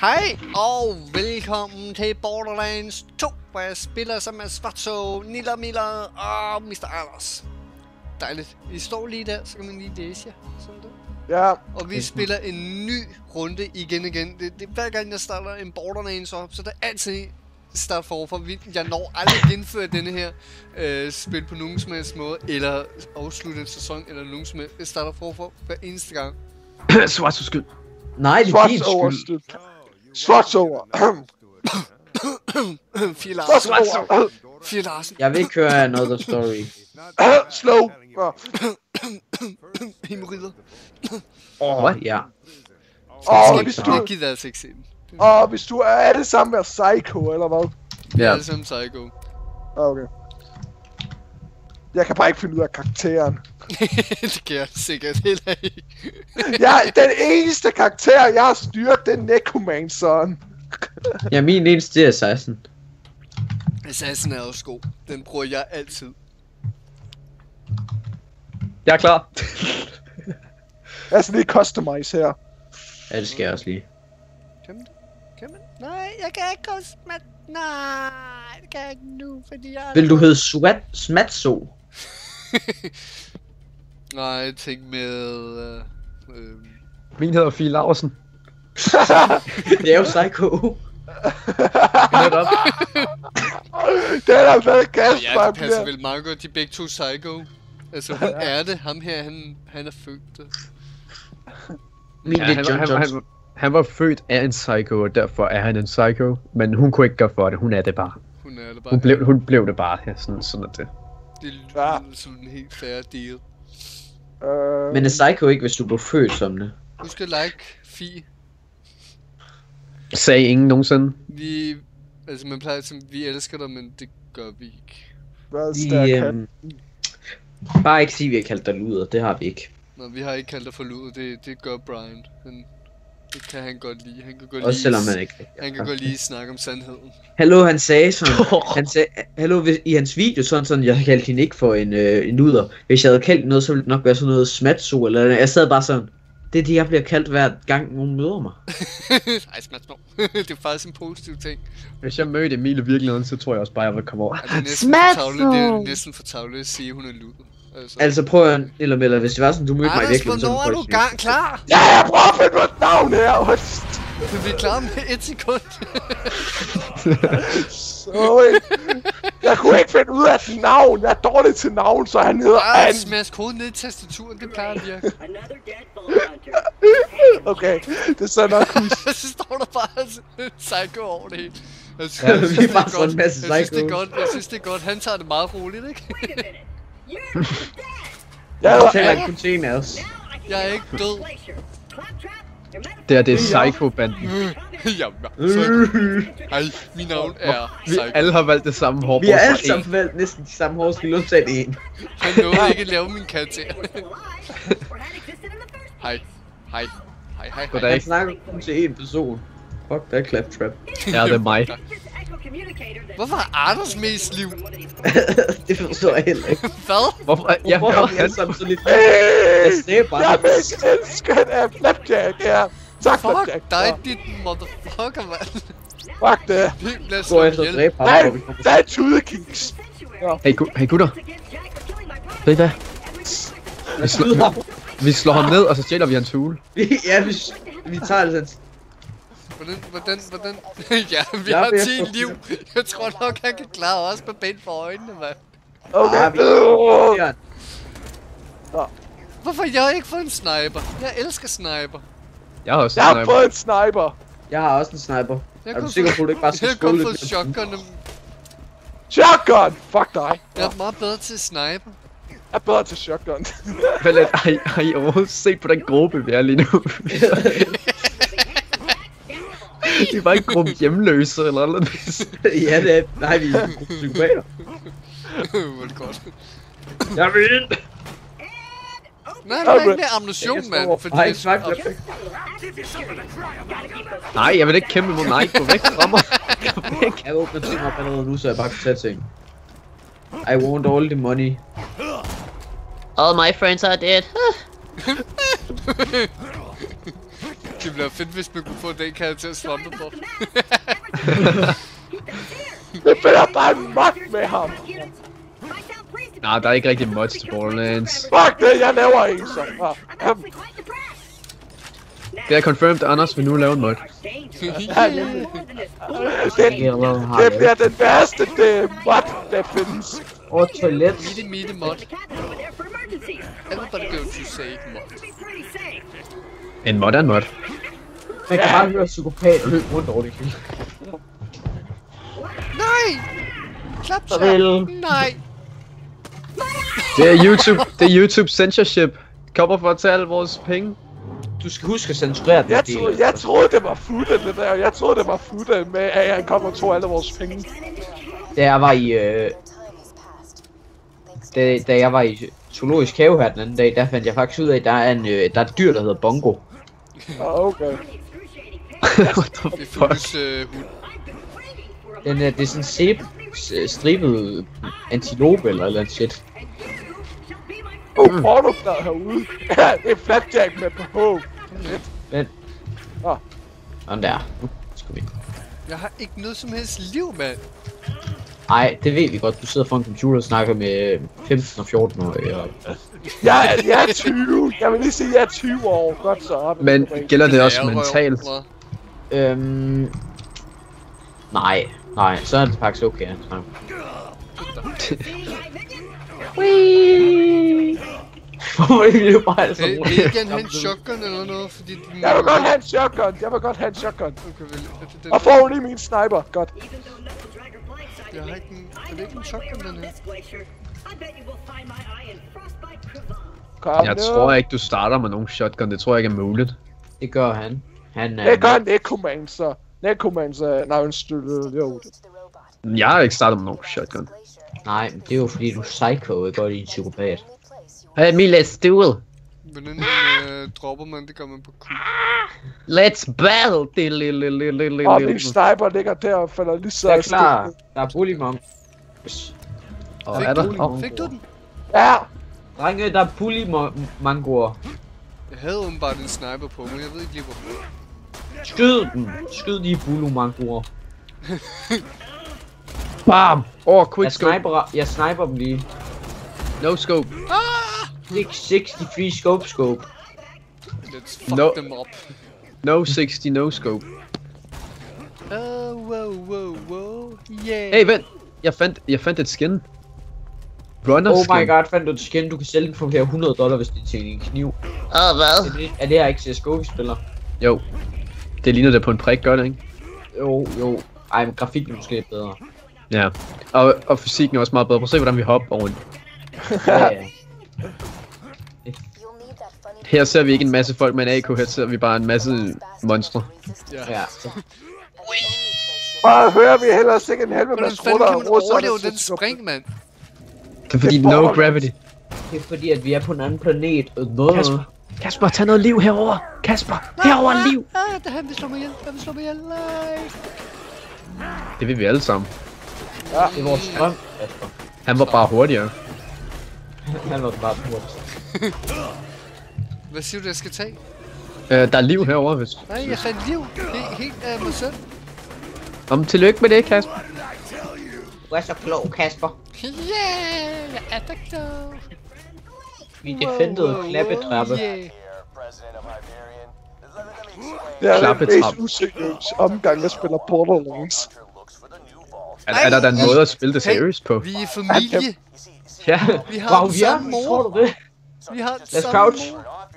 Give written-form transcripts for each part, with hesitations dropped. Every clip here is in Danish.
Hej og velkommen til Borderlands 2, hvor jeg spiller som Svartso, Niller Miller og Mr. Anders. Dejligt. I står lige der, så kan man lige læse jer. Sådan der. Ja. Og vi spiller en ny runde igen. Det hver gang jeg starter en Borderlands op, så det er altid start forfra. Jeg når aldrig genføre denne her spil på nogen som helst måde, eller afslutte en sæson, eller nogen som helst. Jeg starter forfra hver eneste gang. Svartso skyld. Nej, det er din skyld. Svartso. Fie Larsen. Jeg vil ikke høre another story. Slow. Hemorrider. Åh, ja. Hvis Jeg du... gider altså ikke se den. Og hvis du er det samme med Psycho, eller hvad? Ja. Ja. Det er som Psycho. Okay. Jeg kan bare ikke finde ud af karakteren. Det kan jeg sikkert heller ikke. Ja, den eneste karakter, jeg har styret, det er Necromanceren. Ja, min eneste det er 16. Assassin er også god. Den bruger jeg altid. Jeg er klar. Jeg er sådan lige customize her. Ja, det skal jeg også lige. Kan man det? Kan man? Nej, jeg kan ikke også nej, det kan jeg ikke nu, fordi jeg... Vil du hedde Smatso? Nej, tænk med... Min hedder Fie Larsen. Det er jo Psycho. Netop. Den har været gas, Ja, det passer vel meget godt, de er begge to Psycho. Altså, hun er det. Ham her, han er født det. Min Ja, det er John Johnson. han var født af en psycho, og derfor er han en psycho. Men hun kunne ikke gøre for det, hun er det bare. Hun er det bare. Hun blev det bare, ja, sådan er det. Det lyder som en helt fair deal. Men er Psycho ikke, hvis du blev født som det? Husk at like Fie. Sagde ingen nogensinde. Altså man plejer som, vi elsker dig, men det gør vi ikke. Bare ikke sige, at vi har kaldt dig luder, det har vi ikke. Nå, vi har ikke kaldt dig for luder, det gør Brian. Det kan han godt lide. Han kan godt også selvom man ikke... Han kan godt lige snakke om sandheden. Hallo, han sagde sådan... Han sagde... Hallo, i hans video sådan, jeg kaldte hende ikke for en luder. Hvis jeg havde kaldt noget, så ville det nok være sådan noget smatso, eller... Jeg sad bare sådan... Det er det, jeg bliver kaldt hver gang, nogen møder mig. Ej, smatsmå. Det er faktisk en positiv ting. Hvis jeg mødte Emil i virkeligheden, så tror jeg også bare, jeg ville komme over. Det er næsten for tavlet at sige, at hun er luder. Altså prøv at... Eller hvis det var sådan, du mødte mig i virkeligheden, så... Anders, hvornår er du klar? Ja, jeg prøver at finde mit navn her. Vi er klar med 1 sekund. Sorry. Jeg kunne ikke finde ud af et navn. Jeg er dårlig til navn, så han hedder An. Smask hovedet ned i tastaturen, det plejer at virke. Okay, det så nok husk. Så står der bare Psycho over det hele. Vi er bare sådan en masse Psycho. Jeg synes det er godt, han tager det meget roligt, ikke? Jeg taler kun til en af os. Jeg er ikke død. Det er Psycho-banden. Hej, mit navn er Vi Psycho. alle har valgt det samme hår. Vi har alle sammen valgt næsten de samme hår, skal undtage det en. Han nåede ikke at lave min karakter. Hej. Han snakker kun til en person. Fuck, der er Claptrap. Ja, det er mig. Hvorfor har Anders mest liv? Det forstår jeg heller ikke. Hvad? Hvorfor har vi alle sammen så lidt liv? Jeg sagde bare... Jeg er mest elsket af Flapjack her. Tak, Flapjack. Fuck dig, dit motherfucker, mand. Fuck det. Det bliver Gå efter at dræbe ham, hvor vi kommer. Der er tudekings. Hey gutter. Ved I hvad? Vi slår ham ned, og så stjæler vi hans hule. Ja, vi tager altså... Hvordan? Ja, vi har 10 liv. Jeg tror nok, han kan klare os med ben for øjnene, mand. Okay. Hvorfor har jeg ikke fået en sniper? Jeg elsker sniper. Jeg har også Jeg har fået en sniper. Jeg har også en sniper. Er du sikker på, at du ikke bare skal skåle lidt? Jeg har kun fået shotgun. Shotgun! Fuck dig. Jeg er meget bedre til sniper. Jeg er bedre til shotgun. Vel, har I overhovedet set på den gruppe, vi er lige nu? Det er bare en gruppe hjemløse eller noget. Ja, det er... Nej, vi er en gruppe psykopater. Hvor er det godt. Jeg vil ind! Nej, der er ikke mere ammunition, mand. Fordi Nej, fuck, Nej, jeg vil ikke kæmpe mod mig. Gå væk fra mig. Gå væk. Jeg åbner ting op allerede nu, så jeg bare kan tage ting. I want all the money. All my friends are dead. Det bliver fedt, hvis man kunne få den karakter Svampebob. Det bliver bare en mod med ham. Nej, der er ikke rigtig mods til Borderlands. Fuck det, jeg laver en så. Det er confirmed, Anders vil nu lave en mod. Det bliver den værste mod, der findes. Og toilet. Mitte mod. Everybody go to say mod. En mod er en mod. Man kan bare høre psykopat løbe rundt over det hele. Nej! Klap så! Nej! Det er YouTube censorship. Kommer for at tage alle vores penge. Du skal huske at censurere den del. Jeg troede det var futte det der. Jeg troede det var futte med at han kommer og tog alle vores penge. Da jeg var i zoologisk have her den anden dag, der fandt jeg faktisk ud af, at der er et dyr, der hedder Bongo. Okay. What the fuck? Det er sådan en stribet antilope eller noget shit. Får du der herude? Ja, det er Flapjack med på. Men... Sådan der. Nu skal vi. Jeg har ikke noget som helst liv, mand. Nej, det ved vi godt. Du sidder foran en computer og snakker med 15 og 14 år. Jeg er 20. Jeg vil lige sige, at jeg er 20 år. Godt så op. Men gælder det også mentalt? Nej, så er det faktisk okay. Hvorfor vil du bare altså roligt? Vil I gerne have en shotgun eller noget? Fordi jeg vil godt have en shotgun. Okay, og får lige min sniper. Godt. Jeg har ikke en... Er det ikke en shotgun, den her? Jeg tror ikke, du starter med nogen shotgun. Det tror jeg ikke er muligt. Det gør han. Det gør Necromancer. Nej, jo. Jeg har ikke startet med nogen shotgun. Nej, men det er jo fordi, du er psycho, ikke godt i en psykopat. Hey, me, let's duel. Hvordan dropper man? Det gør man på Q. Let's battle. Og min sniper ligger der og falder lige så. Jeg er klar. Der er bullymong. Er der? Fik du den? Ja. Drenge, der er bullymangoer. Jeg havde åbenbart en sniper på, men jeg ved ikke lige hvorfor. Skyd den! Skyd de bullymangoer. Bam! Quick scope. Jeg sniper dem lige. No scope. 663 scope. Let's fuck them up. No 60, no scope. Wow, yeah. Hey, vent! Jeg fandt et skin. Runner skin. Oh my god, fandt du et skin? Du kan sælge den for flere $100, hvis det er til en kniv. Hvad? Er det her ikke CSGO, vi spiller? Jo. Det ligner det på en prik, gør det ikke? Jo. Ej, men grafikken er måske lidt bedre. Ja. Og fysikken er også meget bedre. Prøv at se, hvordan vi hopper rundt. Ja. Her ser vi ikke en masse folk med en AK, her ser vi bare en masse monstre. Ja. Bare hører vi hellere sikkert en helvede med skrutter. Hvordan kan man overleve den spring, mand? Det er fordi no gravity. Det er fordi, at vi er på en anden planet. Kasper, tag noget liv herover. Kasper, herover liv. Det han vil slå mig ihjel. Det vil vi alle sammen. Ja, det er vores strøm, Kasper. Han var bare hurtigere. Han var bare hurtigere. Hvad siger du, jeg skal tage? Der er liv herover, hvis. Nej, jeg fandt liv. Helt af mig selv. Tillykke med det, Kasper. Du er så klog, Kasper. Yeah, jeg er da klog. Vi defendede klappetrappe. Det er den mest useriøse omgang, jeg spiller Borderlands. Er der en måde at spille det seriøst på? Vi er familie. Ja. Vi har den samme mor. Tror du det? Vi har den samme crouch.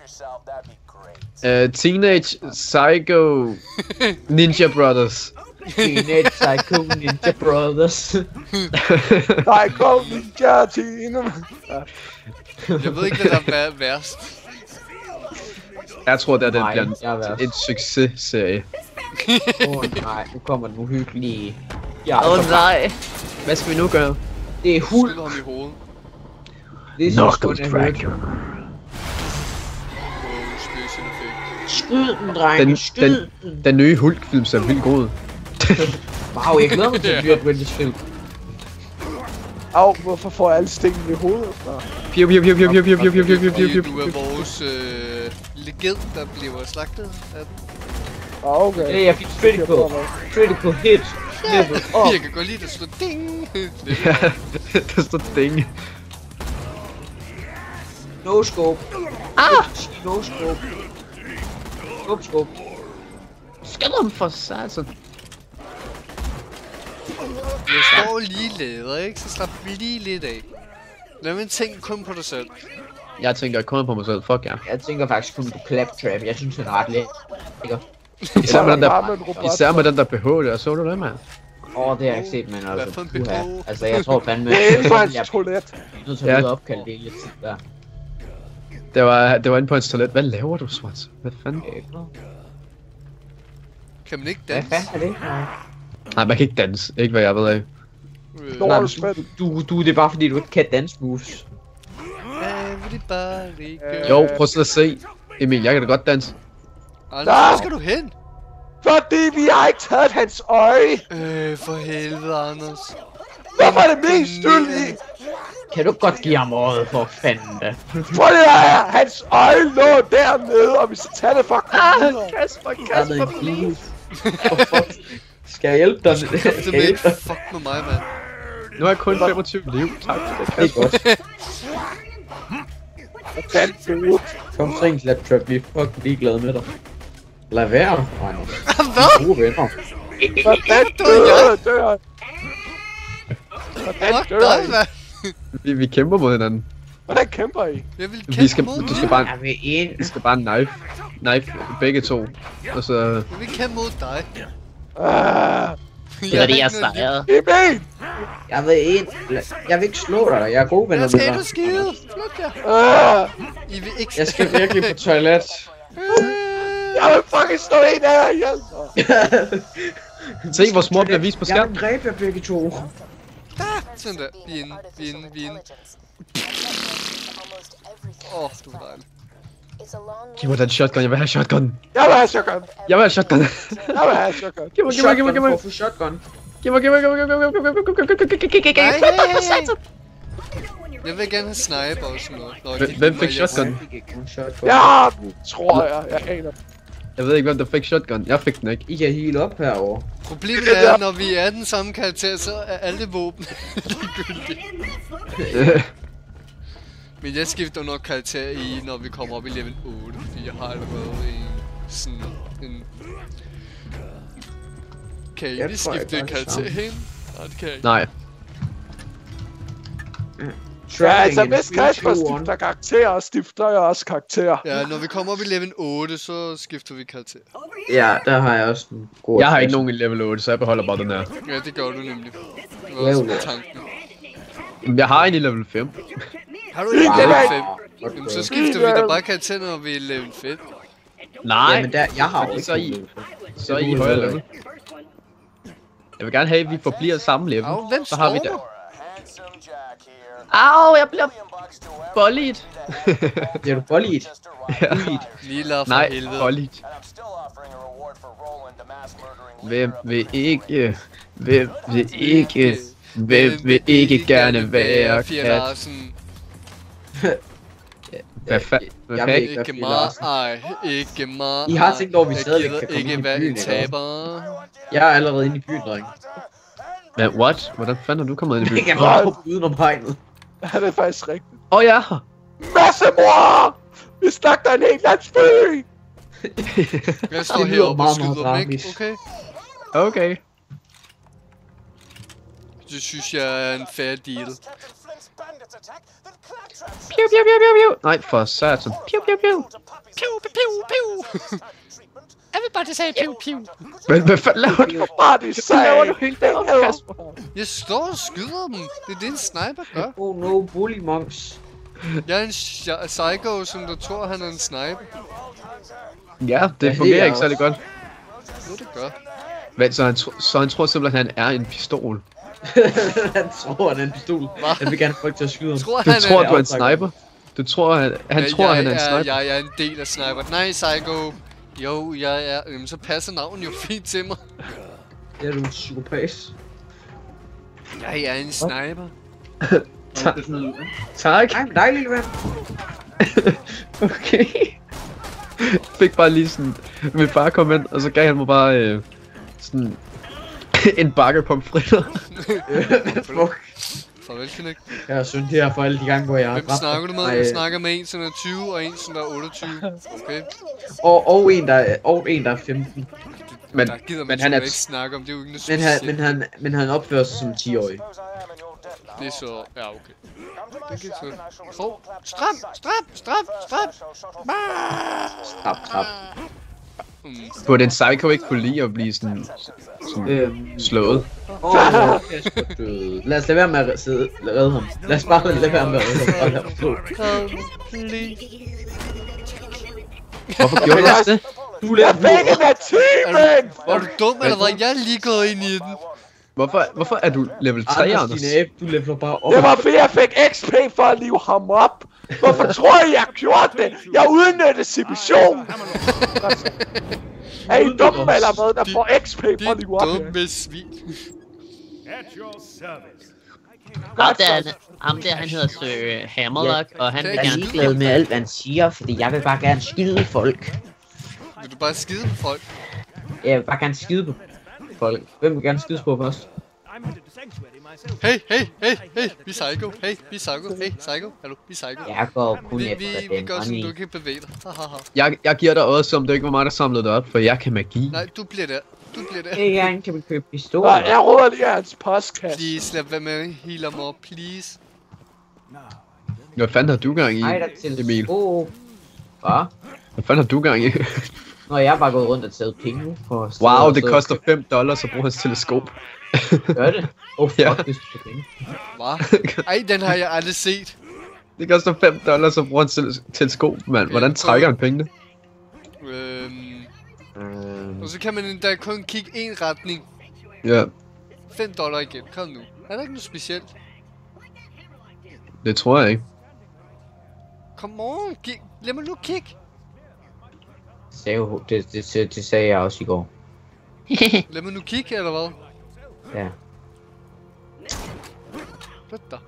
Teenage Psycho Ninja Brothers. Teenage Psycho Ninja Brothers. Psycho Ninja Team. Jeg ved ikke, hvad der er værst. Jeg tror, det bliver en successerie. Nej, nu kommer den uhyggelige. Nej. Hvad skal vi nu gøre? Det er hul. Skyder ham i hovedet. Det er Knuckles Drag. Skyd den, drenge. Skyd den. Den nye Hulk-film ser vildt god ud. Wow, jeg glæder mig til at blive et Wendy's film. Hvorfor får jeg alle stikken i hovedet? Piu. Du er vores legend, der bliver slagtet. Okay. Ja, jeg fik critical hit. Level up. Jeg kan godt lide, at der står ding. Ja, der står ding. No scope. No scope. Scope. Skid ham for satan. Jeg står lige lader, ikke? Så slap lige lidt af. Lad mig tænke kun på dig selv. Jeg tænker kun på mig selv, fuck ja. Jeg tænker faktisk kun på Claptrap. Jeg synes, han er ret lækker. Især med den der BH der, så du det, mand? Det har jeg ikke set, men Hvad for en BH? altså jeg tror fandme... Det er inden for hans toilet. nødt til at opkalde det lidt tid der. Det var inde på hans toilet. Hvad laver du, Svart? Hvad fanden? Kan man ikke Hvad danse? fanden er det? Nej, man kan ikke danse. Ikke hvad jeg ved af. Når du spænder. Du, det er bare fordi, du ikke kan dance moves. Everybody girl. Jo, prøv så at se. Emil, jeg kan da godt danse. Anders, hvor skal du hen? Fordi vi har ikke taget hans øje. For helvede, Anders. Hvad var det mest skyldige? Kan du godt give ham øjet for fanden da? For det er, hans øje lå dernede, og vi skal tage det fra kommunen. Kasper. Skal jeg hjælpe dig? Det med ikke fuck med mig, mand. Nu har jeg kun 25 liv. Tak for det, Det er Kasper. godt. Hvordan Kom så en Claptrap, vi er fucking ligeglade med dig. Lad være, Anders. Hvad? Gode venner. Hvordan dør han? Hvordan Fuck dør dig, han? mand. Vi kæmper mod hinanden. Hvordan kæmper I? Jeg vil Du kæmpe skal mod dig. bare... Jeg vil en. Du skal bare knife begge to. Og så... Jeg vil kæmpe mod dig. Det er det, jeg sejrede. Emil! Jeg vil en. Jeg vil ikke slå dig, jeg er gode venner Hvad med skal dig. du skide? Flyt jer. I vil ikke... Jeg skal virkelig på toilet. Jeg vil fucking slå en af jer ihjel! Se, hvor små bliver vist på Jeg skærmen. vil dræbe jer begge to. Sådan der. Vi er inde. Du er dejlig. Giv mig den shotgun, jeg vil have shotgun. Jeg vil have shotgun! Jeg vil have shotgun. Jeg vil have shotgun! Giv mig. Shotgun. Giv mig. Nej. Jeg vil gerne have sniper og sådan noget. Hvem fik shotgun? Jeg har den, tror jeg. Jeg aner. Jeg ved ikke, hvem der fik shotgun. Jeg fik den ikke. I kan heal op herovre. Problemet er, når vi er den samme karakter, så er alle våben ligegyldige. Men jeg skifter nok karakter i, når vi kommer op i level 8, fordi jeg har allerede en... Kan I lige skifte karakter hen? Nej, det kan jeg ikke. Nej. Ja, altså hvis Kasper stifter karakterer, stifter jeg også karakterer. Ja, når vi kommer op i level 8, så skifter vi karakter. Ja, der har jeg også en god. Jeg har ikke nogen i level 8, så jeg beholder bare den her. Ja, det gør du nemlig. Det var også tanken. Jeg har en i level 5. Har du ikke level 5? Okay. Jamen, så skifter vi da bare karakter, når vi er level 5. Nej. Jamen der, jeg har jo Fordi ikke så er I højere level. Jeg vil gerne have, at vi forbliver samme level. Au, hvem Så har vi står der. Au, jeg bliver bolliet. Det er du bolliet. Lila for Nej, helvede. bolliet. Hvem vil ikke gerne være Fie kat? Larsen. Hvad fanden? Jeg ved ikke, hvad Ikke Fie mig, Larsen. ej, ikke mig. I har tænkt over, at vi Jeg stadigvæk gider kan komme ikke ind i være byen, en ikke taber. Jeg er allerede inde i byen, dreng. Hvad, what? Hvordan fanden er du kommet ind i byen? Jeg kan bare hoppe udenom hegnet. Ja, det er faktisk rigtigt. Åh ja! Massemor! Vi slagter en hel landsby! Jeg står Det lyder heroppe og meget, skyder meget dem, ikke? dramatisk. Okay? Okay. Det synes jeg er en fair deal. Piu, piu, piu, piu, piu. Nej, for satan. Piu, piu, piu. Everybody say piu piu. Men hvad fanden laver du? Bare de laver sag! du helt deroppe, Kasper? Jeg står og skyder dem. Det er det, en sniper gør. Oh no, bully monks. Jeg er en psycho, som der tror, han er en sniper. Ja, det er fungerer jeg ikke særlig godt. Jo, det gør. Men så han tror simpelthen, han er en pistol. Han tror, han er en pistol. Jeg vil gerne have folk til at skyde ham. Tror, Du han tror, er... du er en sniper? Du tror, han tror, han er en sniper? Jeg er en del af sniper. Nej, psycho. Jo, jeg er... Jamen, så passer navnet jo fint til mig. Det er du en psykopat. Jeg er en sniper. Tak. Ej, men dig, lille ven. Okay. Fik bare lige sådan Min far kom ind, og så gav han mig bare sådan en bakke pomfritter. Farvel, Kinect. Jeg er synd her for alle de gange, hvor jeg har Hvem dræbt snakker du med? mig. Jeg snakker med en, som er 20, og en, som er 28. Okay. Og en, der er 15. Men, Der gider man men han er... ikke snakke om, det er jo ikke noget specielt. Men han opfører sig som 10-årig. Det er så... Ja, okay. Det kan jeg så... Strap! Trap. Burde en psycho ikke kunne lide at blive sådan slået? Lad os lade være med at redde ham. Lad os bare lade være med at redde ham. Hvorfor gjorde du også det? Jeg fik en achievement! Er du dum, eller hvad? Jeg er lige gået ind i den. Hvorfor er du level 3, Anders? Du leveler bare op. Det var fordi jeg fik XP for at live ham op. Hvorfor tror I, jeg gjorde det? Jeg udnyttede situationen. Er I dumme eller hvad, der får XP for at live op? Det er dumme svin. Ham der, han hedder Sir Hammerlock, og han vil Jeg er gerne... ligeglad med alt, hvad han siger, fordi jeg vil bare gerne skide folk. Vil du bare skide på folk? Jeg vil bare gerne skide på folk. Hvem vil gerne skide på først? Hey, vi er psycho. Hey, psycho. Hallo, vi er psycho. Jeg går kun Vi efter den gør sådan, du money. kan bevæge dig. Hahaha. Jeg giver dig også, om det ikke var mig, der samlede det op, for jeg kan magi. Nej, du bliver der. Jeg kan købe Nå, pistoler. jeg råder lige af hans postkasse. Please, lad være med at heale mig op, please. Hvad fanden har du gang i, Ej, der til Emil? Hvad? Hvad fanden har du gang i? Nå, jeg har bare gået rundt og taget penge for... Wow, det koster $5 at bruge hans teleskop. Gør det? Fuck, Ja. det skal penge. Hvad? Ej, den har jeg aldrig set. Det koster $5 at bruge hans teleskop, mand. Hvordan trækker han pengene? Og så kan man endda kun kigge en retning. Ja, $5 igen. Kom nu. Er der ikke noget specielt? det tror jeg ikke. Come on, lad mig nu kigge. Det sagde jeg også i går. Lad mig nu kigge, eller hvad? Ja. Hvad da?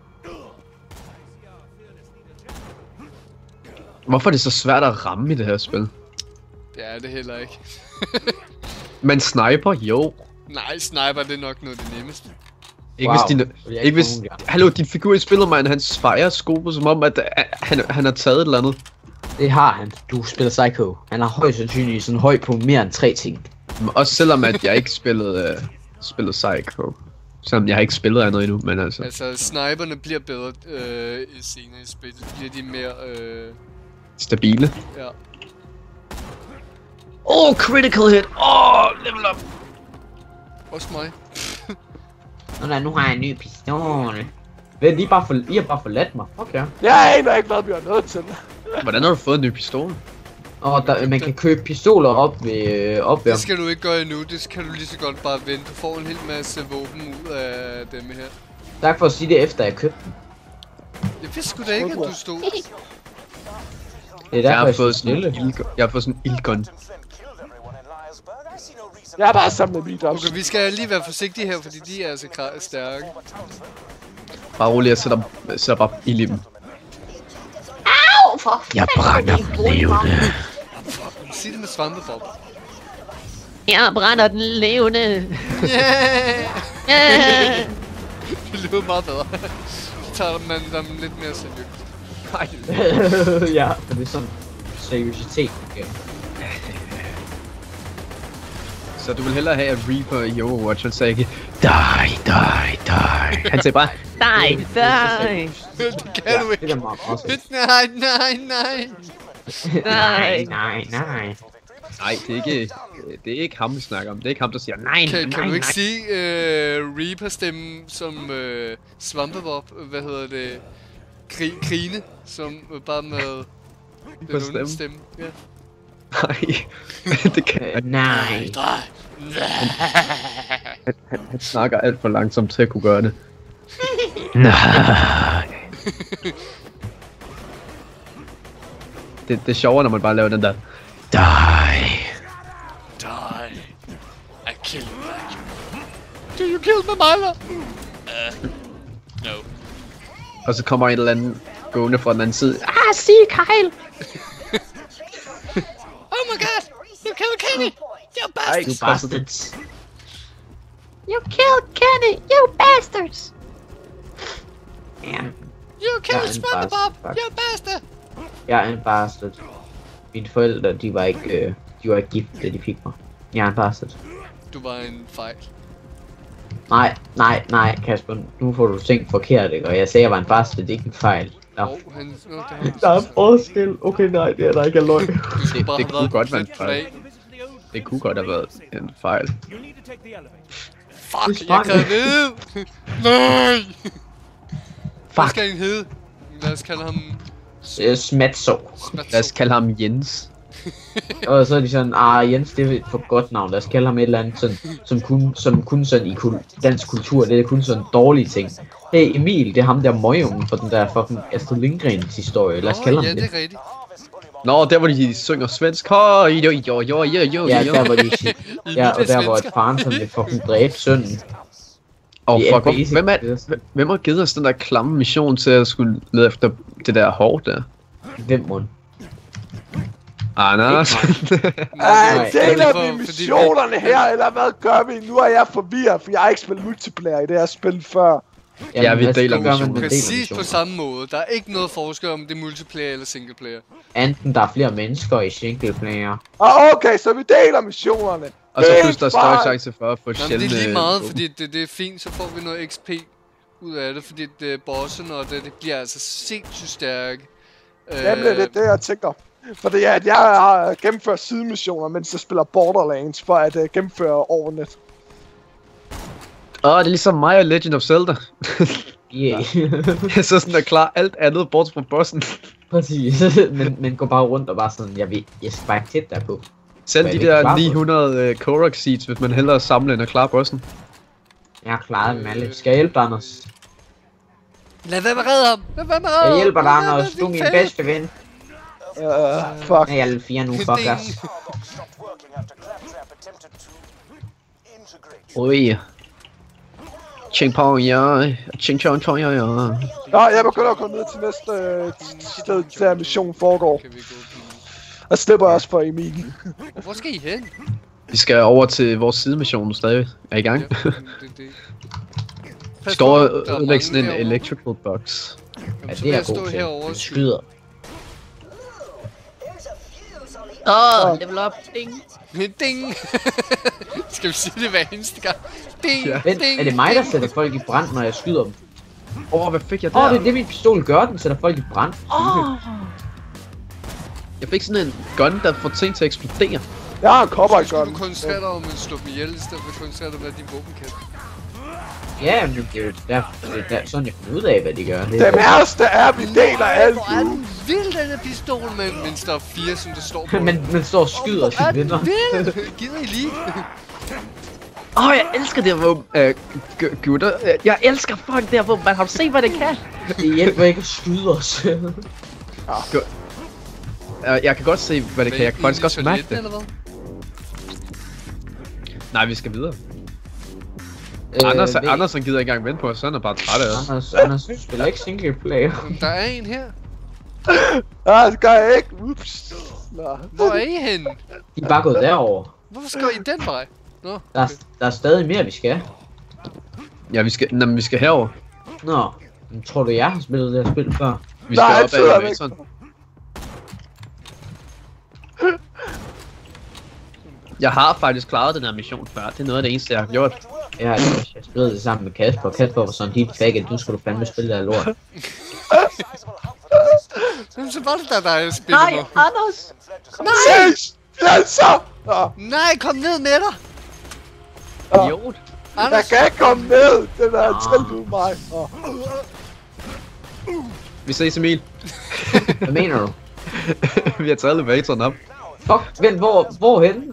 Hvorfor er det så svært at ramme i det her spil? Det er det heller ikke. Men sniper, jo. Nej, sniper det er nok noget af det nemmeste. Ikke hvis din... Jeg Ikke hvis... Hallo, din figur i spillet, man, han fejrer skoene som om, at han har taget et eller andet. Det har han. Du spiller Psycho. Han har højst sandsynligt sådan høj på mere end 3 ting. Også selvom at jeg ikke spillede Psycho. Selvom jeg har ikke spillet andet endnu, men altså... Altså, sniperne bliver bedre senere i spillet. Bliver de mere, Stabile. ja. Critical hit! Level up! Også mig. Nu har jeg en ny pistol. Vent, I har bare forladt mig. Okay. Jeg aner ikke, hvad vi har nødt til. Hvordan har du fået en ny pistol? Man kan købe pistoler op ved opværm. Det skal du ikke gøre endnu, det kan du lige så godt bare vente. Du får en hel masse våben ud af dem her. Tak for at sige det efter jeg købte dem. Jeg vidste sgu da ikke, at du stod. Det er derfor, jeg fået stod sådan stille. jeg har fået sådan en ildgun. Jeg har bare samlet mit op. Okay, vi skal lige være forsigtige her, fordi de er altså stærke. Bare roligt, jeg sætter bare ild i dem. Jeg brænder levende. Sig det med svampebob. Jeg brænder den levende. Yeah! Det lyder meget bedre. Så tager man dem lidt mere seriøst. Ja, for det er sådan seriøsitet. Okay. Så du vil hellere have at Reaper i Overwatch, han sagde ikke die. Han sagde bare Nej. Det kan du ikke. Det er meget awesome. Nej. nej, det er ikke ham, vi snakker om. Det er ikke ham, der siger nej. Kan du ikke sige Reaper-stemmen som Svampebob? Hvad hedder det? Krine, som bare med den onde stemme. Ja. Nej, det kan han. Nej. Han snakker alt for langsomt til at kunne gøre det. Nej. Det er sjovere, når man bare laver den der die. I kill you back. Do you kill my mother? No. Og så kommer en eller anden gående fra den anden side. Sig Kyle. Oh my god! You killed Kenny! You Ej, bastards! du bastards. You killed Kenny, you bastards! Ja, You killed en SpongeBob! bastard. You bastard! jeg er en bastard. Mine forældre, de var ikke gift, da de fik mig. Jeg er en bastard. Du var en fejl. Nej, Kasper, nu får du tænkt forkert, ikke? Og jeg sagde, jeg var en bastard, det er ikke en fejl. Nå. Der er forskel. Okay, nej, det er der ikke, jeg løg. Det kunne godt være en fejl. Det kunne godt have været en fejl. Fuck, jeg kan vide! Nej! Hvad Fuck. skal han hedde? Lad os kalde ham... Smatsov. Lad os kalde ham Jens. Og så er de sådan, Jens, det er et for godt navn, lad os kalde ham et eller andet sådan, som kun sådan i dansk kultur, det er kun sådan dårlige ting. Hey Emil, det er ham der møgungen for den der fucking Astrid Lindgrens historie, lad os kalde ham ja, det. det er rigtigt. Nå, der hvor de synger svensk. Jo. Ja, der hvor de siger, ja, og der hvor et faren som vil fucking dræbe sønnen. Og Det er fuck, basic. hvem har givet os den der klamme mission til at skulle lede efter det der hår der? Hvem mund? Anders. Nej, Deler vi missionerne her, eller hvad gør vi? Nu er jeg forvirret, for jeg har ikke spillet multiplayer i det her spil før. Ja, vi deler gør man missioner. med Præcis missioner. på samme måde. Der er ikke noget forskel om det er multiplayer eller singleplayer. Enten der er flere mennesker i singleplayer. Okay, så vi deler missionerne. Og så plus der er større chance for at få Nå, men sjældne... det er lige meget, fordi det er fint, så får vi noget XP ud af det, fordi det bossen og det bliver altså sindssygt stærke. Nemlig, det er det, jeg tænker. Fordi at jeg har gennemført sidemissioner, mens jeg spiller Borderlands, for at gennemføre ordentligt. det er ligesom mig og Legend of Zelda. Yeah. Jeg så sådan der klar alt andet bort fra bossen. Præcis. men går bare rundt og bare sådan, jeg skal bare ikke tæt der på. Selv Hvad de er det, der klar på? 900 Korok seeds, hvis man hellere samle end at klare bossen. Jeg har klaret dem alle. Skal jeg hjælpe dig, Anders? Lad være med at redde ham! Lad være med at redde Jeg ham! hjælper dig, Lad være Anders. med Du er din min fæl. bedste ven. Fuck. Jeg er level 4 nu, fuck Ding. os. Ui. Ching pong ja. Ching chong chong ja. Nå, jeg begynder at gå ned til næste sted, der mission foregår. Kan vi gå Og slipper også for Emil. Hvor skal I hen? Vi skal over til vores sidemission stadig. Er i gang? Ja, det. Vi skal over Der er og udlægge mange sådan en herovre. electrical box. Ja, Så det vil er jeg stå god herovre til. og Skyder. Level up, ding. Ding! Skal vi sige det hver eneste gang? Ding! Ja. Vent, Ding! er det mig, der ding. sætter folk i brand, når jeg skyder dem? Hvad fik jeg der? Det er det, min pistol gør. Den sætter folk i brand. Jeg fik sådan en gun, der får ting til at eksplodere. Jeg har en cowboy Så skulle gun. du koncentrere dig om at slå dem ihjel, i stedet for at koncentrere dig om, hvad din våben kan. Ja, men det er jo der, sådan, jeg finder ud af, hvad de gør. Det Det værste er, at vi deler alt Hvor er nu. den vild, den her pistol, men mens der er 4, som der står på. men står og skyder Hvor er sine den venner. vild! Gider I lige? Jeg elsker det her våben. Gutter, jeg elsker fucking det her våben. Man har du set, hvad det kan? Det hjælper ikke at skyde os. Jeg kan godt se, hvad det kan. Jeg kan faktisk også mærke det. Eller hvad? Nej, vi skal videre. Ved- Anders han gider ikke engang vente på os, så han er bare træt af os. Anders, du spiller ikke single player. Der er en her. Det gør jeg ikke. Ups. Nå. Hvor er I henne? De er bare gået derover. Hvorfor skal I den vej? Nå, Der er stadig mere, vi skal. Ja, vi skal herover. Nå, men tror du, jeg har spillet det her spil før? Vi skal Nej, op ad sidder elevatoren. Jeg har faktisk klaret den her mission før. Det er noget af det eneste, jeg har gjort. Jeg har spillet det sammen med Kasper. Kasper var sådan helt faggot. Nu skal du fandme spille det her lort. jamen, så var det der er spillet mig. Anders! Ses! Så! Nå, Nej, kom ned med dig! Idiot. jeg Anders, kan ikke komme ned. Den er tilbud mig. Nå. Vi ses, Emil. Hvad mener du? Vi har taget elevatoren op. Fuck, vent, hvorhen?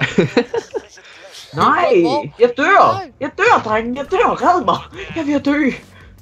Nej, jeg dør! Jeg dør, drengen! Jeg dør! Red mig! Jeg er ved at dø!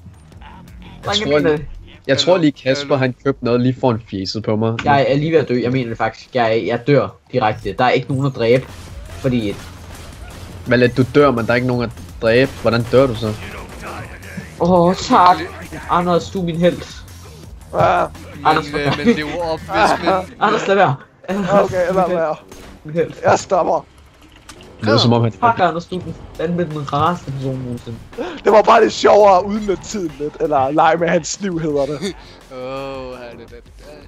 Jeg tror lige Kasper han købte noget lige foran fjeset på mig. Jeg er lige ved at dø, jeg mener det faktisk. Jeg dør direkte. Der er ikke nogen at dræbe. Fordi... Men du dør, men der er ikke nogen at dræbe. Hvordan dør du så? tak. Anders, du er min helt. Ja, men lever op, hvis man... Anders, lad være. okay, lad være. min helt. Jeg stopper. Det lyder som om, han... Fuck, Anders, du er den rareste person nogensinde. Det var bare lidt sjovere at udnytte tiden lidt, eller lege med hans liv, hedder det. Her er det.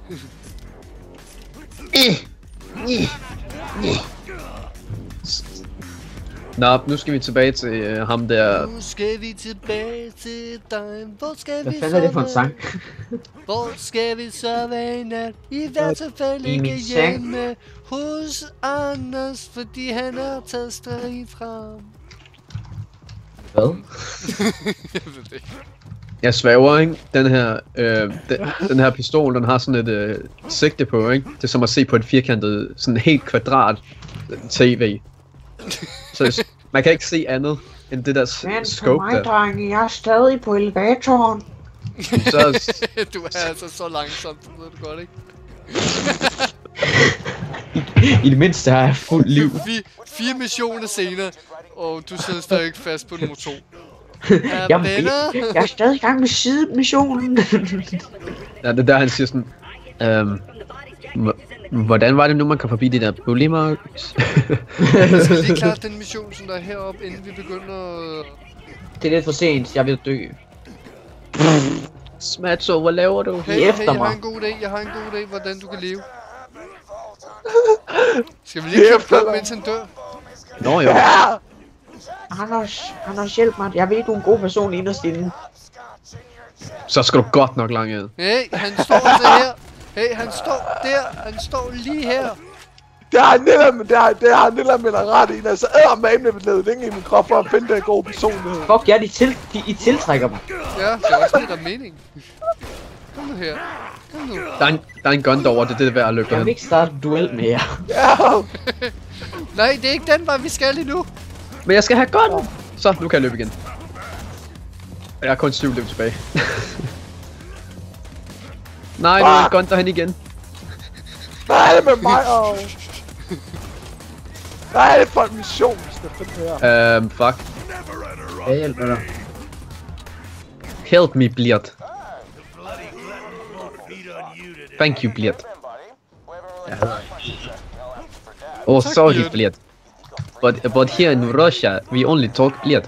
Nå, nu skal vi tilbage til ham der... Nu skal vi tilbage til dig. Hvor skal Hvad vi fanden er det for en sang? Hvor skal vi så være i nat? I hvert fald I ikke min seng. hjemme hos Anders, fordi han har taget strid frem. Hvad? Jeg ved det ikke. Jeg svæver, ikke? Den her pistol, den har sådan et sigte på, ikke? Det er som at se på et firkantet, sådan helt kvadrat tv. Så man kan ikke se andet end det der scope der. drenge, jeg er stadig på elevatoren. Så, Du er altså så langsom, det ved du godt, ikke? I det mindste har jeg fuldt liv. 4 missioner senere, og du sidder stadig fast på nummer 2. Jeg er stadig i gang med sidemissionen. ja, det er der, han siger sådan... Hvordan var det nu, man kom forbi de der boligmarks? Jeg skal lige klare den mission, som der er heroppe, inden vi begynder... Det er lidt for sent, jeg er ved at dø. Smatso, hvad laver du? Hey, efter jeg har mig. en god idé, hvordan du kan leve. Skal vi lige kæmpe på, mens han dør? Nå jo. Ja! Anders, hjælp mig. Jeg ved, du er en god person inderst inde. Så skal du godt nok langt ind. Hey, han står altså her. Hey, han står der. Han står lige her. Det har Nilla med ret i, altså eddermame med lavet længe i min krop for at finde den gode personlighed. Fuck, ja, I tiltrækker mig. Ja, det er også det, der er mening. Kom nu her. Kom nu. Der er en gun derovre, det er det værd at løbe Jeg vil hen. ikke starte en duel med jer. Ja! Nej, det er ikke den vej, vi skal lige nu. Men jeg skal have gun! Så, nu kan jeg løbe igen. Jeg har kun 7 liv tilbage. Nej, nu er jeg gun derhen igen. Hvad er det med mig og... Hvad er det for en mission, Steffen her? Fuck. Jeg hjælper dig. Help me, Bliert. Thank you, Bliert. Oh, Tak, sorry, Bliert. Bliert. But here in Russia, we only talk Bliert.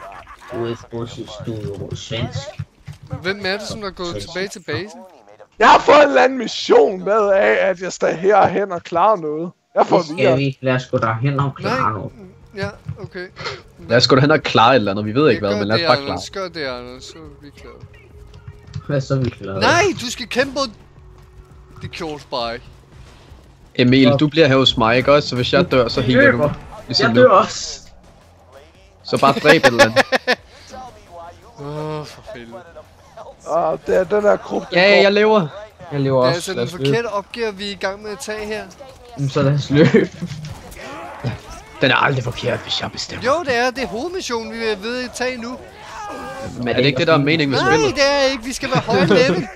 Hvem er det, som der er gået tilbage til basen? Jeg har fået en eller anden mission med af, at jeg skal herhen og klare noget. Jeg får videre. Lad os gå derhen og klare noget. Ja, okay. Lad os gå derhen og klare et eller andet, vi ved ikke hvad, men lad os bare klare. Anders, gør det, Anders, så er vi klar. Hvad så er vi klar? Nej, du skal kæmpe mod... Det gjorde bare. Emil, du bliver her hos mig, ikke også? Så hvis jeg dør, så healer du. Ligesom Jeg dør også. Så bare dræb et eller andet. For helvede. Og det er den der gruppe, Ja, jeg lever. Jeg lever Det er også. altså Lad den os løbe. forkerte opgave, vi er i gang med at tage her. Så lad os løbe. Den er aldrig forkert, hvis jeg bestemmer. Jo, det er. Det er hovedmissionen, vi er ved at tage nu. Men er det ikke det, der er meningen med Nej, spillet? det er ikke. Vi skal være høje level.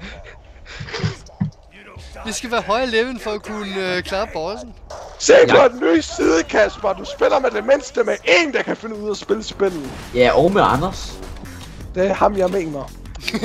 Vi skal være høje level for at kunne klare bossen. Se på den nye side, Kasper. Du spiller med det mindste med en, der kan finde ud af at spille spillet. Ja, og med Anders. Det er ham, jeg mener. Åh.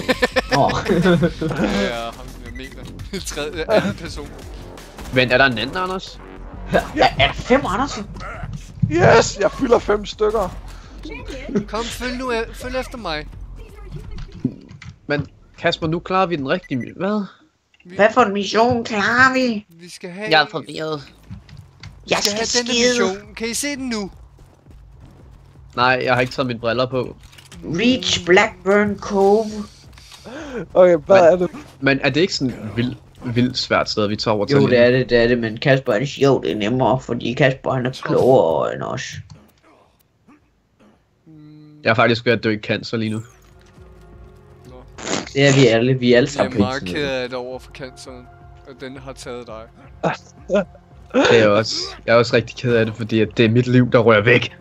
Ja, ham jeg mener. Tredje anden person. Men er der en anden, Anders? Ja, er der 5 Andersen? Yes, jeg fylder 5 stykker. Kom, følg efter mig. Men Kasper, nu klarer vi den rigtige... Hvad? Hvad for en mission klarer vi? Vi skal have... Jeg er forvirret. Vi skal have denne mission. Kan I se den nu? Nej, jeg har ikke taget mine briller på. Reach Blackburn Cove. Okay, hvad er det? Men er det ikke sådan vildt svært sted, vi tager over til? Jo, det er det, men Kasper er sjovt, det er nemmere, fordi Kasper han er klogere end os. Jeg er faktisk ved at dø i cancer lige nu. Det er vi er alle Jeg sammen er meget prisen. ked af det over for canceren. Og den har taget dig. Det er jeg er også rigtig ked af det, fordi at det er mit liv, der rører væk.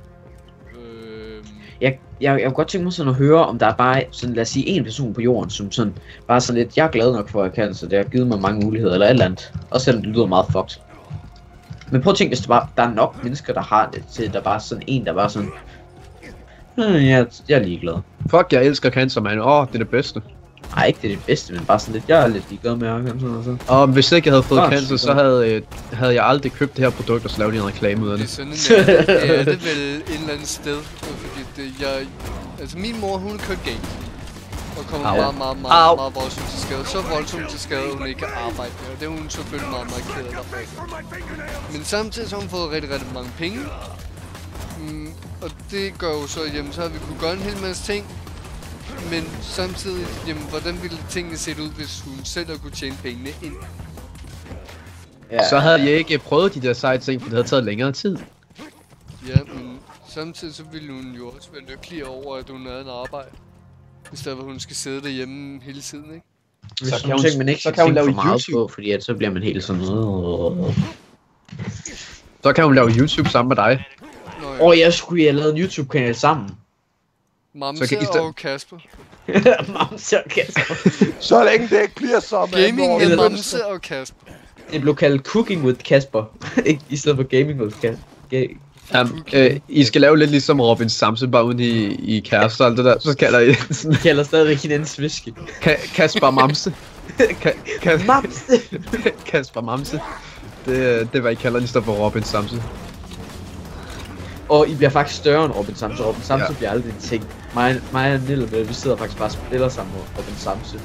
Jeg kunne godt tænke mig sådan at høre, om der er bare sådan, lad os sige, en person på jorden, som sådan, bare sådan lidt, jeg er glad nok for, at jeg kan, så det har givet mig mange muligheder, eller et eller andet. Også selvom det lyder meget fucked. Men prøv at tænke, hvis der er nok mennesker, der har det, til der bare sådan en, der bare sådan, jeg er ligeglad. Fuck, jeg elsker cancer, man. Det er det bedste. Nej, ikke det er det bedste, men bare sådan lidt, jeg er lidt ligeglad med Arkham sådan noget. Og hvis ikke jeg havde fået cancel, så super. havde jeg aldrig købt det her produkt og så lavet en reklame ud af Det er det. sådan, det er det vel et eller andet sted. Fordi altså min mor, hun kører galt. Og kommer meget voldsomt til skade. Så voldsomt til skade, hun ikke kan arbejde med. Og det er hun selvfølgelig meget ked af. Men samtidig så har hun fået rigtig mange penge. Og det gør jo så, jamen så har vi kunne gøre en hel masse ting. Men samtidig, jamen hvordan ville tingene set ud, hvis hun selv havde kunne tjene pengene ind? Ja. Så havde jeg ikke prøvet de der side ting, for det havde taget længere tid. Ja, men samtidig så ville hun jo også være lykkelig over, at hun havde en arbejde. I stedet for, at hun skal sidde derhjemme hele tiden, ikke? Så kan hun, ting, man ikke så kan hun lave YouTube på, fordi at så bliver man helt sådan noget. Så kan hun lave YouTube sammen med dig. Jeg skulle have lavet en YouTube-kanal sammen. Mamse og Kasper. Mamse og Kasper. Så længe det ikke bliver som... Gaming med Mamse og Kasper. Det blev kaldt Cooking with Kasper. I stedet for Gaming with Kasper. I skal lave lidt ligesom Robin Samse, bare uden i kærester og alt det der. Så kalder I sådan... I kalder stadigvæk hinandens viske. Kasper Mamse. Mamse. Kasper Mamse. Det er hvad I kalder i stedet for Robin Samse. Og I bliver faktisk større end Robin Samse. Robin Samse bliver aldrig en ting. Mig og Nille, vi sidder faktisk bare og spiller sammen med Robin Samse.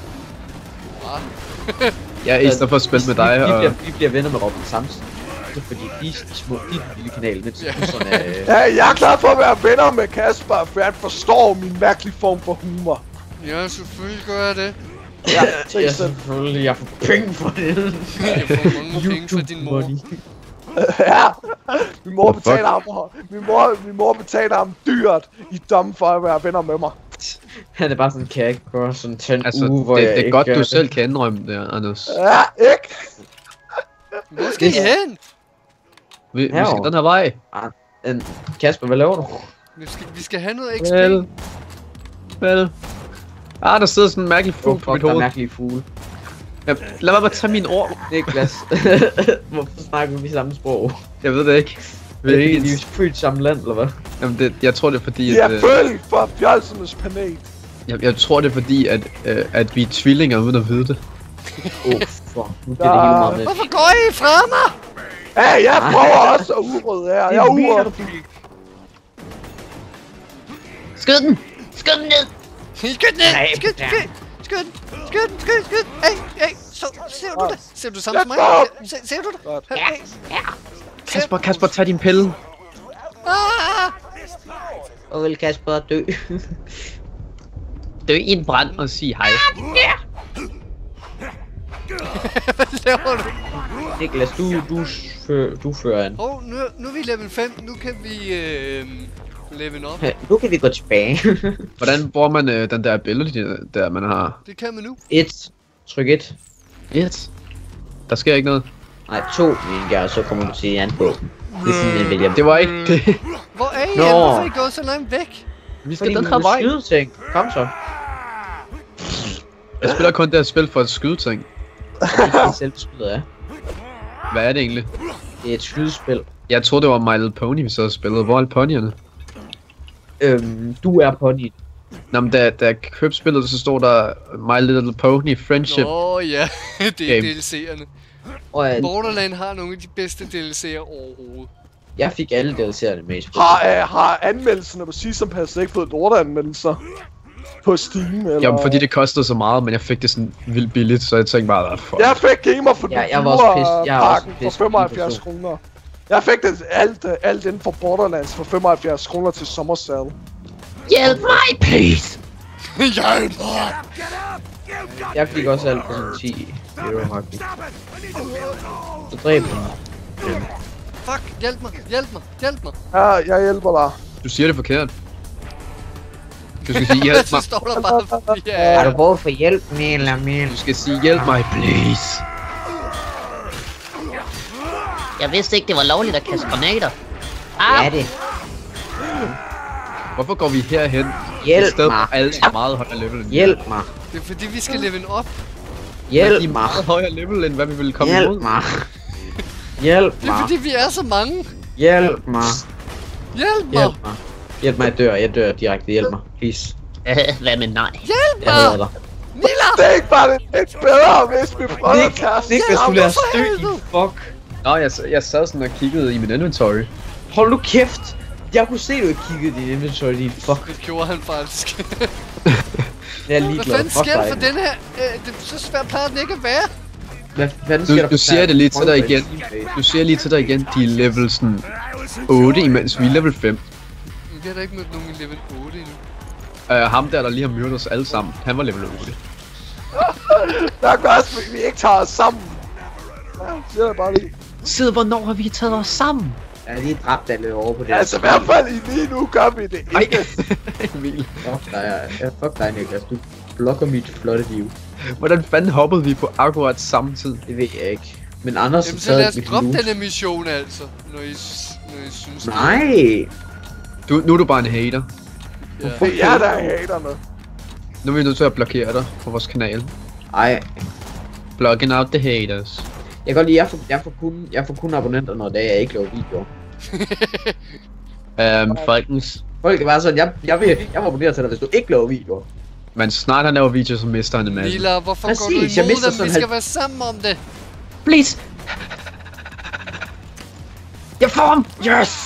Ja, i stedet for at spille med dig vi bliver venner med Robin Samse. Fordi de er små, de er den lille kanal, mens sådan Ja, jeg er klar for at være venner med Kasper, for han forstår min mærkelige form for humor. Ja, selvfølgelig gør jeg det. Ja, selvfølgelig. Jeg får penge for det. Jeg får mange penge for din mor. Ja, min mor betaler ham dyrt i dom for at være venner med mig. Han er bare sådan, kan jeg ikke gøre sådan til en uge, hvor det er godt, du selv kan indrømme det, Anders. Ja, ikke? Hvor skal I hen? Vi skal den her vej. Kasper, hvad laver du? Vi skal have noget XP. Vel. Der sidder sådan en mærkelig fugl på mit hoved. Mærkelig fugle. Ja, lad mig bare tage mine ord. Niklas. Hvorfor snakker vi samme sprog? Jeg ved det ikke. Vi er født samme land, eller hvad? Jamen jeg tror det er fordi, at... Jeg følger for fjolsernes planet. Jeg tror det er fordi, at vi er tvillinger uden at vide det. Fuck. Nu bliver det hele meget med. Hvorfor går I fra mig? Ja, jeg prøver også at udrydde her. Jeg er urørt. Skyd den! Skyd den ned! Skyd ned! Skyd den! Hey! Ser du det? Ser du sammen som mig? Ser du det? Ja. Kasper, tag din pille. Og vil Kasper dø? Dø i en brand og sig hej. Hvad laver du? Niklas, du fører an. Nu er vi level 5. Nu kan vi level op. Nu kan vi gå tilbage. Hvordan bruger man den der billede der man har? Det kan man nu. 1. Tryk 1. 1. Der sker ikke noget. Nej, 2 vinker, og så kommer du til en bog. Det er sådan en vælger. Det var ikke det. Hvor er I? Hvorfor er I gået så langt væk? Vi skal den her vej. Skyde ting. Kom så. Jeg spiller kun det her spil for at skyde ting. Det er selv spillet af. Hvad er det egentlig? Det er et skydespil. Jeg troede det var My Little Pony vi så havde spillet. Hvor er alle ponyerne? Du er pony. Nå, men da jeg købte spillet, så stod der My Little Pony Friendship. Ja, det er DLC'erne. Og Borderlands har nogle af de bedste DLC'er overhovedet. jeg fik alle DLC'erne med i spillet. Har anmeldelserne på Season Pass ikke fået lorteanmeldelser? På Steam, eller? Jamen, fordi det kostede så meget, men jeg fik det sådan vildt billigt, så jeg tænkte bare, fuck. Jeg fik Gamer for jeg var også pissed. for 75 kroner. Jeg fik det alt inden for Borderlands for 75 kroner til sommersal. Hjælp mig, please! Hjælp mig! Jeg fik også alt på sådan 10 euro magten. Så dræb den. Fuck, hjælp mig! Ja, jeg hjælper dig. Du siger det forkert. Du skal sige hjælp mig. Så står der bare, Har du brug for hjælp, Mel? Du skal sige hjælp mig, please. Jeg vidste ikke, det var lovligt at kaste granater. Ja, det. Hvorfor går vi herhen? Hjælp Et sted, mig. hvor alle er meget højere level end vi. Hjælp mig. Det er fordi, vi skal level op. Hjælp De er mig. meget højere level, end hvad vi ville komme imod. Hjælp mig. Hjælp Det er mig. fordi, vi er så mange. Hjælp mig. Hjælp mig! Hjælp mig. Hjælp mig, jeg dør direkte. Hjælp mig, please. Hvad med nej? Hjælp Jeg hader mig! dig. Nille! Niller! Det er ikke bare lidt bedre, hvis vi prøver at kaste Niklas, du lader stø, helvede! din fuck. Nå, jeg sad sådan og kiggede i min inventory. Hold nu kæft. Jeg kunne se, at du ikke kiggede i din inventory, din fuck. Det gjorde han faktisk. Jeg er Hvad ligeglad. fanden Fuck sker der dig. for den her? Det er så svært plejer den ikke at være. Hvad fanden sker der Du for siger dig? det lige til dig igen. Du siger lige til dig igen, de er level sådan 8, imens vi er level 5. Vi har da ikke mødt nogen i level 8 endnu. Ham der lige har myrdet os alle sammen, han var level 8. Der gør også, at vi ikke tager os sammen. Ja, det er bare lige. Siden hvornår har vi taget os sammen? Jeg har lige dræbt alle over på det. Altså i hvert fald lige nu gør vi det Ej, ikke. Emil. Fuck dig, Niklas. Du blokker mit flotte liv. Hvordan fanden hoppede vi på akkurat samme tid? Det ved jeg ikke. Men Anders Jamen har så lad taget os mit droppe loot. denne mission altså. Når I synes det. Nej! Nu er du bare en hater. Ja. Det er jer, der er haterne. Nu er vi nødt til at blokere dig på vores kanal. Ej. Blocking out the haters. Jeg kan godt lide, jeg får kun abonnenter, når det er, jeg ikke laver videoer. Folkens. Folk er bare sådan, jeg vil abonnere til dig, hvis du ikke laver videoer. Men snart han laver videoer, så mister han en masse. Lila, hvorfor går du Præcis, jeg imod mister dem? Vi sådan skal være sammen om det. Please! Jeg får ham! Yes!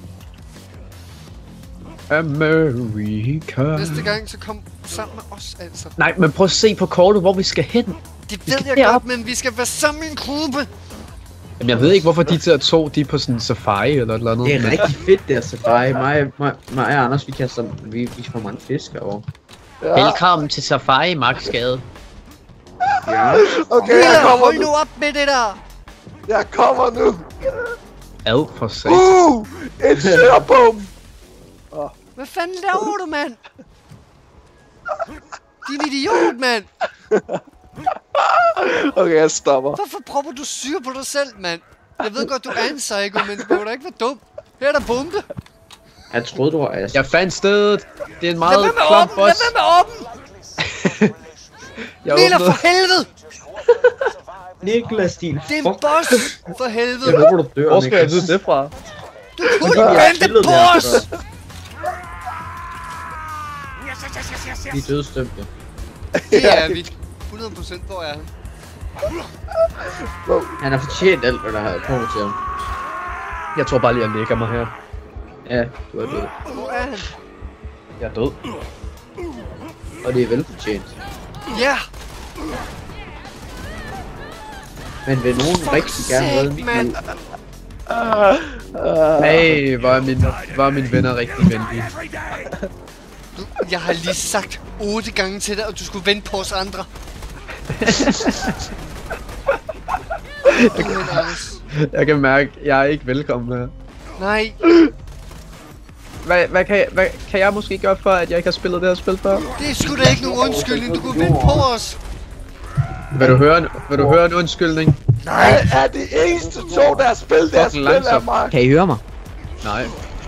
America. Næste gang så kom sammen med os altså. Nej, men prøv at se på kortet, hvor vi skal hen. Det ved jeg derop. godt, men vi skal være sammen i en gruppe. Jamen, jeg ved ikke, hvorfor de der to, de er på sådan en safari eller et eller andet. Det er rigtig fedt der, Safari. Mig og Anders, vi kaster, vi får mange fisk over. Ja, Velkommen til Safari, Max Skade. Ja. okay, Lila, jeg kommer hold nu nu. op med det der. Jeg kommer nu. Ad for satan. En sørbom. Hvad fanden laver du, mand? Din idiot, mand. Okay, jeg stopper. Hvorfor propper du syre på dig selv, mand? Jeg ved godt, du er en psycho, men du behøver da ikke være dum. Her er der bombe. Jeg troede, du var As. Jeg fandt stedet. Det er en Lad meget være med klam åben, lad boss. være med åben. Jeg Lila, åbnede. for helvede. Niklas, din Det er en fuck. boss. For Jeg helvede. håber, du dør, Hvor skal jeg Niklas. vide det fra? Du kunne vente spillet på der, os. Vi er dødstømte. Det er vi. 100% hvor er han? Han har fortjent alt, hvad der har kommet til ham. Jeg tror bare lige, jeg lægger mig her. Ja, du er død. Hvor er han? Jeg er død. Og det er velfortjent. Ja. Men vil nogen rigtig gerne redde mit mand. liv? Hey, hvor er mine venner rigtig venlige. Jeg har lige sagt 8 gange til dig, at du skulle vente på os andre. Jeg kan mærke, jeg er ikke velkommen her. Nej, Hvad kan jeg måske gøre for, at jeg ikke har spillet det her spil før? det er sgu da ikke nogen undskyldning. Du kunne vente på os. Vil du høre en undskyldning? Nej, er det eneste to, der har spillet deres Fucking spil af langsomt. mig. Kan I høre mig? Nej.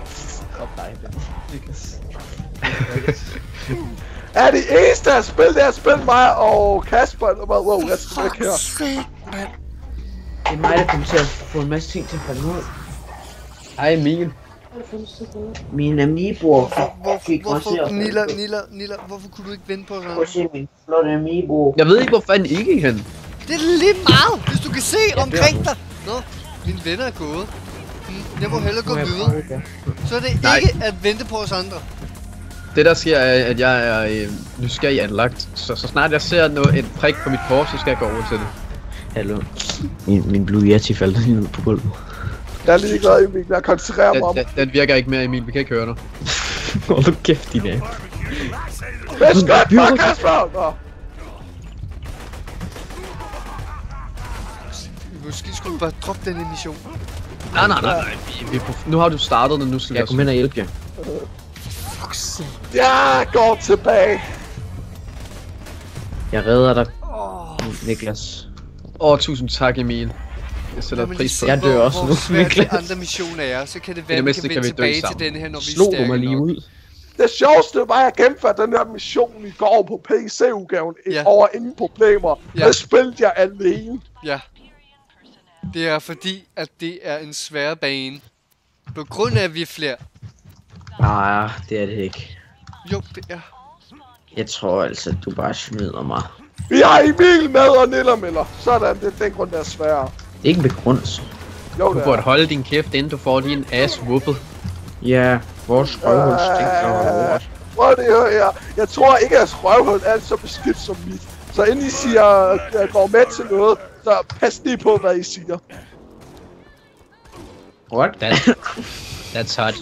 Er det eneste, der har spillet deres spil mig og Kasper? Wow, jeg skal ikke høre. Sake, mand. Det er mig, der kommer til at få en masse ting til at falde ud. Hej Emil. Mine amiiboer fik Hvorfor, Nilla, hvorfor kunne du ikke vente på os andre? se min flotte amiibo. Jeg ved ikke, hvor fanden I gik hen. Det er lige meget, hvis du kan se omkring dig. Nå, mine venner er gået. Jeg må hellere gå videre. Så er det Nej. ikke at vente på os andre. Det der sker er, at jeg er nysgerrig anlagt. Så snart jeg ser et prik på mit kort, så skal jeg gå over til det. Hallo. Min Blue Yeti faldt lige ned på gulvet. Jeg er ligeglad, Emil. Jeg koncentrerer mig om. Den virker ikke mere, Emil. Vi kan ikke høre dig. Hold nu kæft, din af. Hvad skal jeg Kasper? Nå. Måske skulle du bare droppe den mission. Nej. Nu har du startet det, nu skal vi Jeg kommer hen og hjælpe jer. Jeg går tilbage. Jeg redder dig, Niklas. Tusind tak, Emil. Jeg sætter pris på Jeg dør også nu, Hvor svært de Niklas. andre missioner er, så kan det være, det at vi mindste kan kan vende vi dø tilbage til sammen. denne her, når vi er Slog du stærke mig lige nok. ud? Det sjoveste var, at jeg gennemførte den her mission i går på PC-udgaven Ja. over ingen problemer. Ja. Der spillede jeg alene. Ja. Det er fordi, at det er en svær bane. På grund af, at vi er flere. Nej, det er det ikke. Jo, det er. Jeg tror altså, at du bare smider mig. Vi har Emil med og Nillermiller. Sådan, det er den grund, der er sværere. Det er ikke en begrundelse. Jo, Du det burde er. holde din kæft, inden du får din ass whoopet. Ja, vores røvhul stinker lort. Prøv det her her. Jeg tror ikke, at røvhul er så beskidt som mit. Så inden I siger, at jeg går med til noget, så pas lige på, hvad I siger. What? That's hot.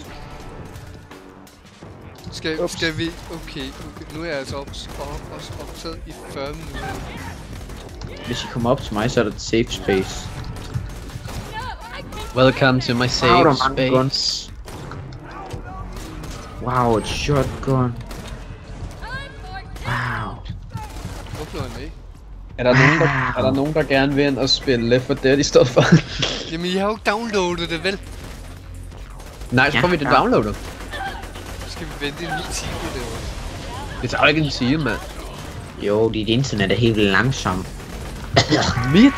Skal vi... Okay, nu er jeg altså også optaget i 40 minutter. Hvis I kommer op til mig, så er der et safe space. Welcome to my Wow, safe der er mange space. guns. Wow, et shotgun. Wow. Hvor blev han af? Er der nogen, der gerne vil ind og spille Left 4 Dead i stedet for? Jamen, I har jo ikke downloadet det, vel? Nej, så får vi det downloadet. Så skal vi vente en 9 timer derovre. Det tager ikke en time, mand. Jo, dit internet er helt langsomt. Mit?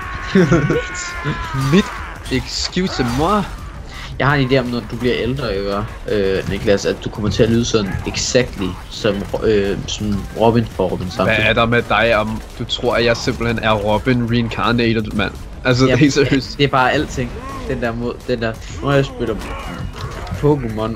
Mit? Excuse moi. Jeg har en idé om, når du bliver ældre, ikke, Niklas, at du kommer til at lyde sådan exactly som Robin for Robin Hvad samtidig. er der med dig, om du tror, at jeg simpelthen er Robin reincarnated, mand? Altså, det er helt seriøst. Det er bare alting. Den der, når jeg spiller Pokémon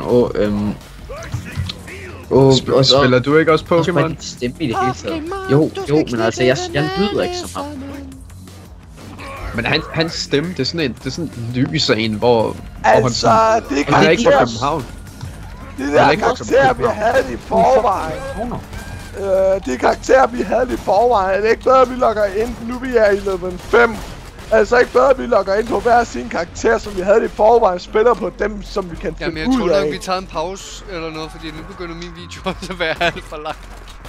og Spiller du ikke også også bare Pokémon? dit stemme i det hele taget. Jo, men altså, jeg lyder ikke som ham. Men hans stemme, det er sådan en lys af en, hvor Altså, det han er ikke fra karakter, København. det han der er ikke fra karakter, vi København. havde i forvejen. Det karakter, vi havde i forvejen, er det ikke bedre, at vi logger ind, nu vi er i level 5. Altså ikke bedre, at vi logger ind på hver sin karakter, som vi havde i forvejen, spiller på dem, som vi kan Jamen, finde jeg ud tror af. nok, vi tager en pause eller noget, fordi nu begynder min video også at være alt for lang.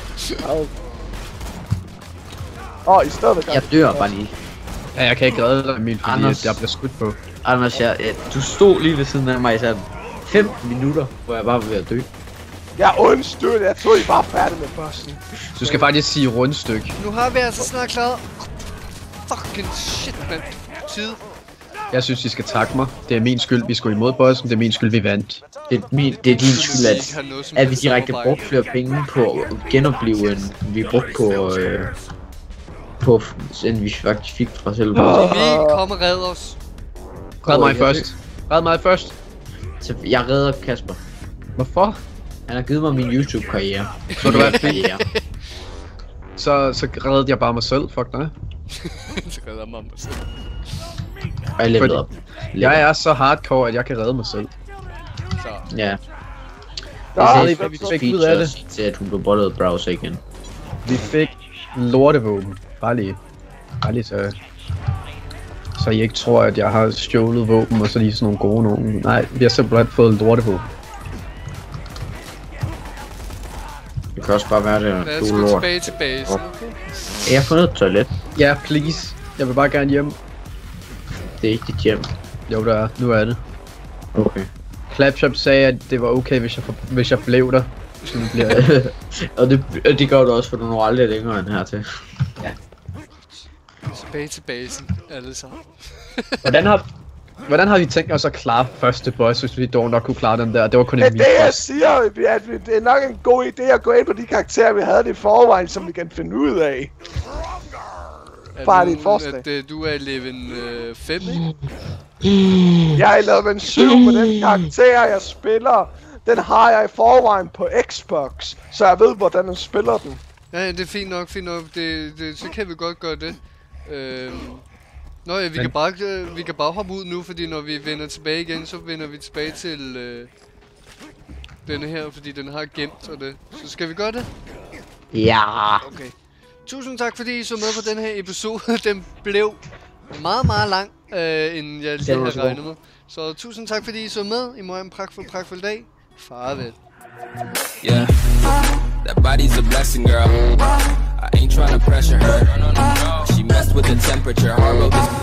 I stedet Jeg dør bare lige. Ja, jeg kan ikke redde dig, Emil, fordi Anders. jeg bliver skudt på. Anders, du stod lige ved siden af mig i sådan 15 minutter, hvor jeg bare var ved at dø. Jeg undstød, jeg tror, I var færdige med bossen. Så du skal faktisk sige rundstykke. Nu har vi altså snart klaret... Fucking shit, mand. Tid. Jeg synes, I skal takke mig. Det er min skyld, vi skulle imod bossen. Det er min skyld, vi vandt. Det er din skyld, at vi direkte brugte flere penge på at genopleve, end vi brugte på end vi faktisk fik fra selve bossen. Emil, kom og red os. Red mig først. Red mig først. Så jeg redder Kasper. Hvorfor? Han har givet mig min YouTube-karriere. Så du er karriere. Så reddede jeg bare mig selv. Fuck dig. Så redder mig selv. Og jeg levelede op. Jeg er så hardcore, at jeg kan redde mig selv. Så. Ja. Det Det vi fik ud af det. til at hun blev bollet browser igen. Vi fik lortevåben. Bare lige så I ikke tror, at jeg har stjålet våben, og så lige sådan nogle gode nogen. Nej, vi har simpelthen fået lortevåben. Det kan også bare være det. Lad Du os er gå lort. tilbage til basen, okay? Jeg har fundet et toilet. Ja, please. Jeg vil bare gerne hjem. Det er ikke dit hjem. Jo, der er. Nu er det. Okay. Clapshop sagde, at det var okay, hvis jeg blev der. Så nu bliver jeg. Og det gør du også, for du når aldrig længere end hertil. Tilbage til basen, alle sammen. Hvordan har vi tænkt os at klare første boss, hvis vi dog nok kunne klare den der? Det var kun Det er en det, jeg boss. siger, at det er nok en god idé at gå ind på de karakterer, vi havde i forvejen, som vi kan finde ud af. Bare dit forslag. At du er i level 5, ikke? Jeg er i level 7 med den karakter, jeg spiller. Den har jeg i forvejen på Xbox, så jeg ved, hvordan jeg spiller den. Ja, det er fint nok. Så kan vi godt gøre det. Nå ja, vi kan bare hoppe ud nu, fordi når vi vender tilbage igen, så vender vi tilbage til denne her, fordi den har gemt og det. Så skal vi gøre det? Ja. Okay. Tusind tak, fordi I så med på den her episode. Den blev meget, meget lang, end jeg lige havde regnet med. Så tusind tak, fordi I så med. I må have en pragtfuld dag. Farvel. Yeah, that body's a blessing, girl. I ain't tryna pressure her. She messed with the temperature, hard this